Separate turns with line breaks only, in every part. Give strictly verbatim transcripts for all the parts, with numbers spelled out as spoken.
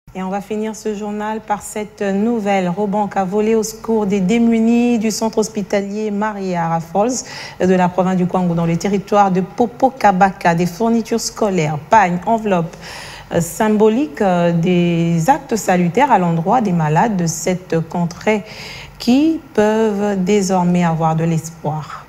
Et on va finir ce journal par cette nouvelle. Robank a volé au secours des démunis du centre hospitalier Mariara Falls de la province du Kwango dans le territoire de Popokabaka. Des fournitures scolaires, pagnes, enveloppes symboliques, des actes salutaires à l'endroit des malades de cette contrée qui peuvent désormais avoir de l'espoir.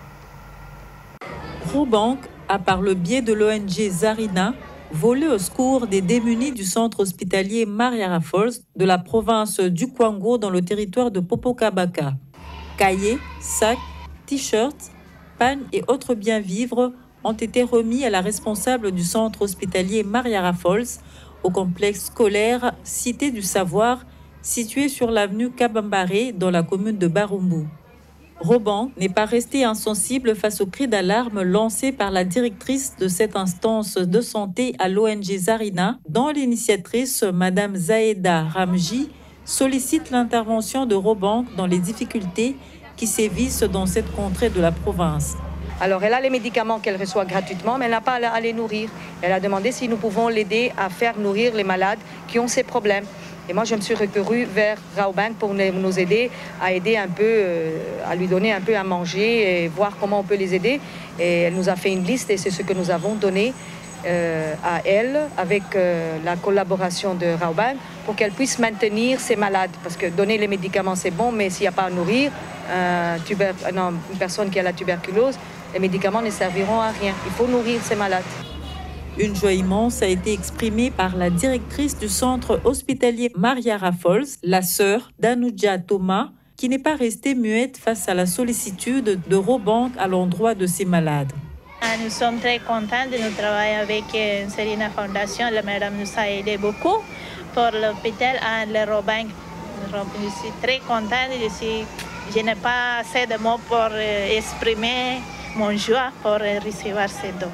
Robank a, par le biais de l'O N G Zarina, volé au secours des démunis du centre hospitalier Mariara Falls de la province du Kwango dans le territoire de Popokabaka. Cahiers, sacs, t-shirts, pagnes et autres biens vivres ont été remis à la responsable du centre hospitalier Mariara Falls au complexe scolaire Cité du Savoir situé sur l'avenue Kabambare dans la commune de Barumbu. Robank n'est pas resté insensible face aux cris d'alarme lancés par la directrice de cette instance de santé à l'O N G Zarina, dont l'initiatrice, Madame Zaeda Ramji, sollicite l'intervention de Robank dans les difficultés qui sévissent dans cette contrée de la province.
Alors, elle a les médicaments qu'elle reçoit gratuitement, mais elle n'a pas à les nourrir. Elle a demandé si nous pouvons l'aider à faire nourrir les malades qui ont ces problèmes. Et moi, je me suis recourue vers Raobank pour nous aider à aider un peu, euh, à lui donner un peu à manger et voir comment on peut les aider. Et elle nous a fait une liste et c'est ce que nous avons donné euh, à elle avec euh, la collaboration de Raobank pour qu'elle puisse maintenir ses malades. Parce que donner les médicaments, c'est bon, mais s'il n'y a pas à nourrir, euh, tuber... non, une personne qui a la tuberculose, les médicaments ne serviront à rien. Il faut nourrir ses malades.
Une joie immense a été exprimée par la directrice du centre hospitalier Mariara Falls, la sœur d'Anuja Thomas, qui n'est pas restée muette face à la sollicitude de Robank à l'endroit de ses malades.
Nous sommes très contents de nous travailler avec Serena Foundation. La madame nous a aidé beaucoup pour l'hôpital à le Robank. Je suis très contente. Je, suis... je n'ai pas assez de mots pour exprimer mon joie pour recevoir ces dons.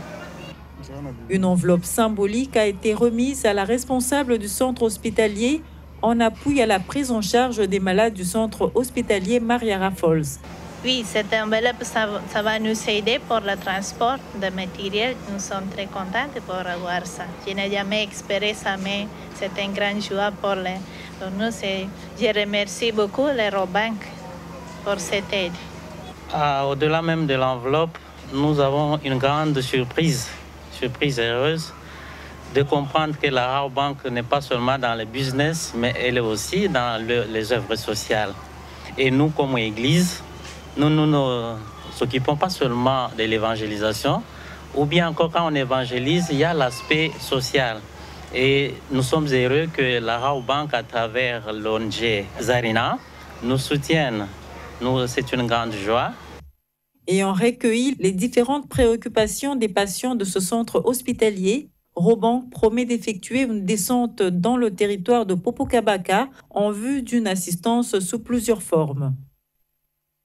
Une enveloppe symbolique a été remise à la responsable du centre hospitalier en appui à la prise en charge des malades du centre hospitalier Mariara Falls.
Oui, cette enveloppe, ça, ça va nous aider pour le transport de matériel. Nous sommes très contents pour avoir ça. Je n'ai jamais espéré ça, mais c'est une grande joie pour, les, pour nous. Je remercie beaucoup les Robank pour cette aide.
Ah, au-delà même de l'enveloppe, nous avons une grande surprise. surprise heureuse de comprendre que la Raobank n'est pas seulement dans le business, mais elle est aussi dans le, les œuvres sociales. Et nous, comme Église, nous ne nous, nous occupons pas seulement de l'évangélisation, ou bien encore quand on évangélise, il y a l'aspect social. Et nous sommes heureux que la Raobank, à travers l'O N G Zarina, nous soutienne. Nous, c'est une grande joie.
Ayant recueilli les différentes préoccupations des patients de ce centre hospitalier, Robank promet d'effectuer une descente dans le territoire de Popokabaka en vue d'une assistance sous plusieurs formes.